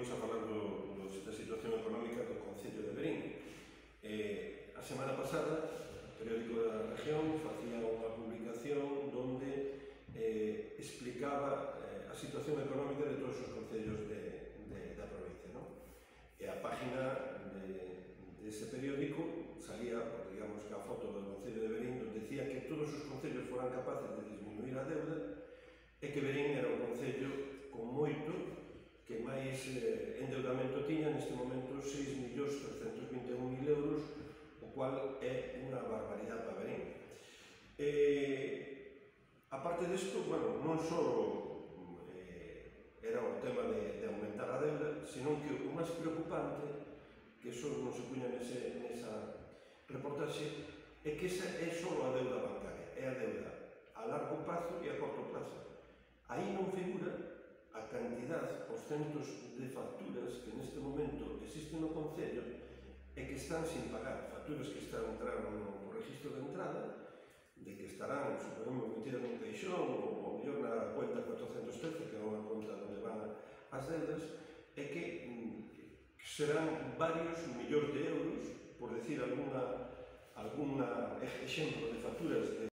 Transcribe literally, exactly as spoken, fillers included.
imos a falar do, do, da situación económica do Concello de Verín. Eh, a semana pasada, o periódico da región facía unha publicación donde eh, explicaba eh, a situación económica de todos os concellos de, de, da provincia, ¿no? E a página de, de ese periódico salía, digamos, que a foto do Concello de Verín, donde decía que todos os concellos foran capaces de disminuir a deuda e que Verín era un concello con moito que máis eh, endeudamento tiña neste momento seis millóns trescentos vinte e un mil euros, o cual é unha barbaridade para Verín. Eh, a parte desto, bueno, non só eh, era o tema de, de aumentar a deuda, senón que o máis preocupante, que eso non se puña nese, nesa reportaxe, é que esa é só a deuda bancaria, é a deuda a largo prazo e a corto prazo. Aí non figura a cantidad, os centos de facturas que neste momento existen no Concello e que están sin pagar, facturas que están entraron no registro de entrada, de que estarán, suponemos, metidas nun caixón ou, ou mellor na cuenta cuatrocentos trece, que é unha conta onde van as deudas, e que mm, serán varios millóns de euros, por decir alguna, alguna exemplo de facturas de